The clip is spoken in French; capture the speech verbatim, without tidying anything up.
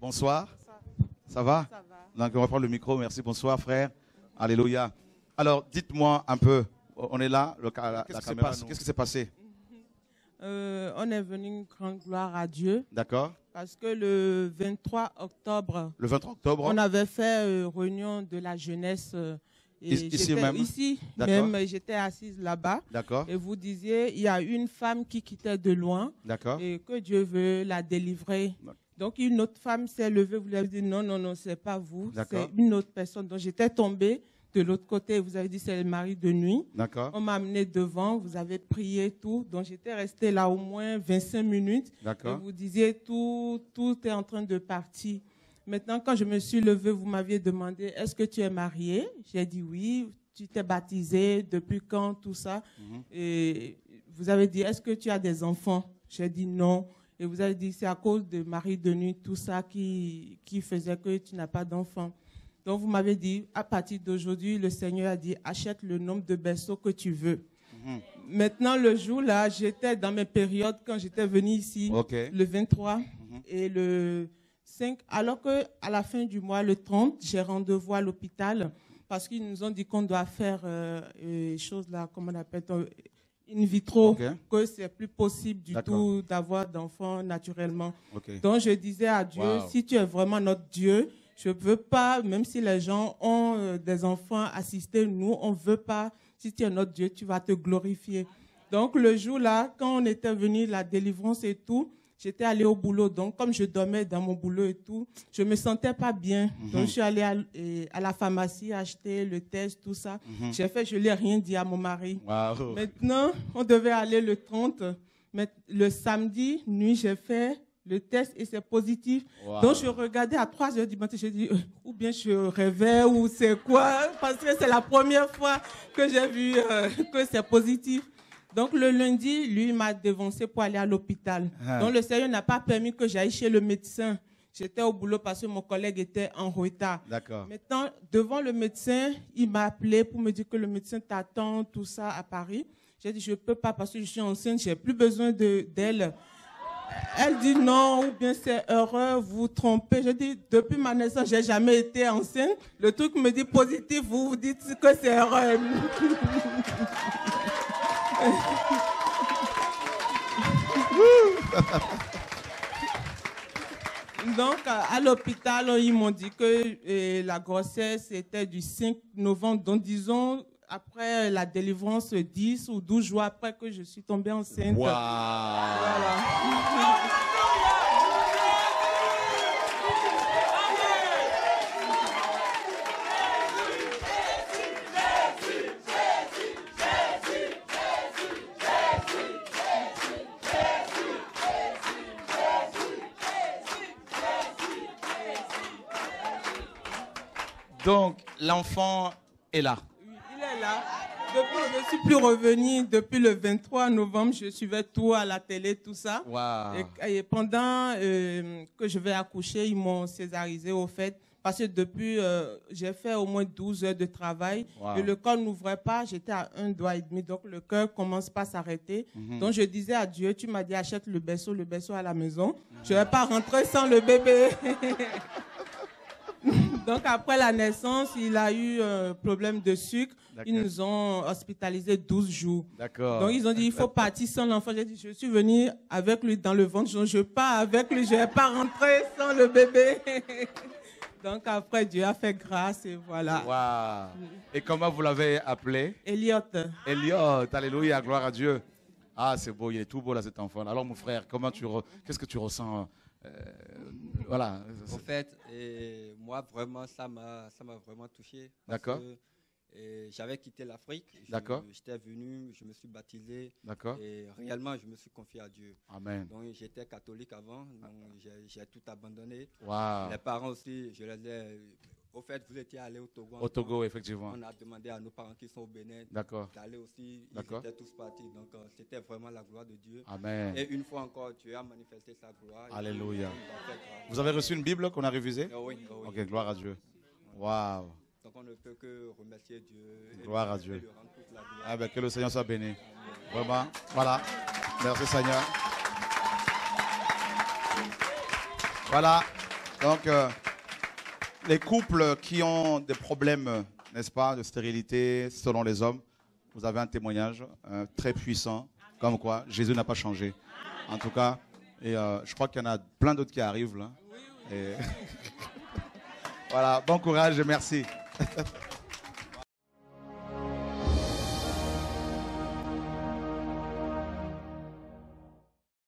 Bonsoir. Ça va? Ça va. Donc, on va prendre le micro. Merci. Bonsoir, frère. Alléluia. Alors, dites-moi un peu. On est là. Le, la, Qu'est-ce, la qui caméra, Qu'est-ce qui s'est passé? euh, On est venu une grande gloire à Dieu. D'accord. Parce que le vingt-trois octobre, le vingt-trois octobre, on avait fait euh, réunion de la jeunesse. Euh, et ici même? Ici D'accord. même, j'étais assise là-bas. D'accord. Et vous disiez, il y a une femme qui quittait de loin. D'accord. Et que Dieu veut la délivrer. Donc une autre femme s'est levée, vous lui avez dit non, non, non, c'est pas vous, c'est une autre personne. Donc j'étais tombée de l'autre côté, vous avez dit c'est le mari de nuit. D'accord. On m'a amené devant, vous avez prié tout. Donc j'étais restée là au moins vingt-cinq minutes. D'accord. Et vous disiez tout, tout est en train de partir. Maintenant, quand je me suis levée, vous m'aviez demandé est-ce que tu es mariée? J'ai dit oui. Tu t'es baptisée, depuis quand, tout ça? Mm-hmm. Et vous avez dit est-ce que tu as des enfants? J'ai dit non. Et vous avez dit, c'est à cause de mari de nuit, tout ça qui, qui faisait que tu n'as pas d'enfant. Donc, vous m'avez dit, à partir d'aujourd'hui, le Seigneur a dit, achète le nombre de berceaux que tu veux. Mm-hmm. Maintenant, le jour-là, j'étais dans mes périodes quand j'étais venue ici, okay. le vingt-trois mm-hmm. et le cinq. Alors qu'à la fin du mois, le trente, j'ai rendez-vous à l'hôpital parce qu'ils nous ont dit qu'on doit faire euh, euh, choses là, comment on appelle ça, in vitro, okay. que c'est plus possible du tout d'avoir d'enfants naturellement. Okay. Donc je disais à Dieu, wow. si tu es vraiment notre Dieu, je ne veux pas, même si les gens ont euh, des enfants assistés, nous, on ne veut pas, si tu es notre Dieu, tu vas te glorifier. Donc le jour-là, quand on était venu, la délivrance et tout, j'étais allée au boulot. Donc comme je dormais dans mon boulot et tout, je ne me sentais pas bien. Mm-hmm. Donc je suis allée à, à la pharmacie acheter le test, tout ça. Mm-hmm. J'ai fait, je ne l'ai rien dit à mon mari. Wow. Maintenant, on devait aller le trente. Mais le samedi, nuit, j'ai fait le test et c'est positif. Wow. Donc je regardais à trois heures du matin, j'ai dit, euh, ou bien je rêvais, ou c'est quoi? Parce que c'est la première fois que j'ai vu euh, que c'est positif. Donc, le lundi, lui, il m'a dévancé pour aller à l'hôpital. Ah. Donc, le Seigneur n'a pas permis que j'aille chez le médecin. J'étais au boulot parce que mon collègue était en retard. D'accord. Maintenant, devant le médecin, il m'a appelé pour me dire que le médecin t'attend, tout ça, à Paris. J'ai dit, je ne peux pas parce que je suis enceinte, je n'ai plus besoin de, d'elle. Elle dit non, ou bien c'est erreur, vous vous trompez. Je dis, depuis ma naissance, je n'ai jamais été enceinte. Le truc me dit positif, vous vous dites que c'est erreur. Donc, à l'hôpital, ils m'ont dit que euh, la grossesse était du cinq novembre. Donc, disons, après la délivrance, dix ou douze jours après que je suis tombée enceinte. Wow. Voilà. Donc, l'enfant est là. Oui, il est là. Depuis, je ne suis plus revenue. Depuis le vingt-trois novembre, je suivais tout à la télé, tout ça. Wow. Et, et pendant euh, que je vais accoucher, ils m'ont césarisé au fait. Parce que depuis, euh, j'ai fait au moins douze heures de travail. Wow. Et le col n'ouvrait pas. J'étais à un doigt et demi. Donc, le cœur commence pas à s'arrêter. Mm-hmm. Donc, je disais à Dieu, tu m'as dit, achète le berceau, le berceau à la maison. Mm-hmm. Je ne vais pas rentrer sans le bébé. Donc, après la naissance, il a eu un problème de sucre. D'accord. Ils nous ont hospitalisé douze jours. D'accord. Donc, ils ont dit, il faut partir sans l'enfant. J'ai dit, je suis venue avec lui dans le ventre. Je, je pars avec lui. Je ne vais pas rentrer sans le bébé. Donc, après, Dieu a fait grâce et voilà. Wow. Et comment vous l'avez appelé? Elliot. Elliot, alléluia, gloire à Dieu. Ah, c'est beau, il est tout beau là, cet enfant. Alors, mon frère, comment tu re... qu'est-ce que tu ressens? Euh, voilà. En fait, et moi vraiment, ça m'a, ça m'a vraiment touché. D'accord. J'avais quitté l'Afrique. D'accord. J'étais venu, je me suis baptisé. D'accord. Et réellement, je me suis confié à Dieu. Amen. Donc, j'étais catholique avant, donc j'ai tout abandonné. Wow. Les parents aussi, je les ai. Au fait, vous étiez allé au Togo. Au Togo, effectivement. On a demandé à nos parents qui sont au Bénin d'aller aussi. Ils étaient tous partis. Donc, euh, c'était vraiment la gloire de Dieu. Amen. Et une fois encore, Dieu a manifesté sa gloire. Alléluia. Vous avez reçu une Bible qu'on a révisée? Oh oui, oh oui. Ok, gloire à Dieu. Waouh. Donc, on ne peut que remercier Dieu. Gloire à Dieu. Ah ben, que le Seigneur soit béni. Vraiment. Voilà. Merci, Seigneur. Voilà. Donc, euh, les couples qui ont des problèmes, n'est-ce pas, de stérilité, selon les hommes, vous avez un témoignage euh, très puissant, comme quoi Jésus n'a pas changé. En tout cas, et euh, je crois qu'il y en a plein d'autres qui arrivent là. Et... voilà, bon courage et merci.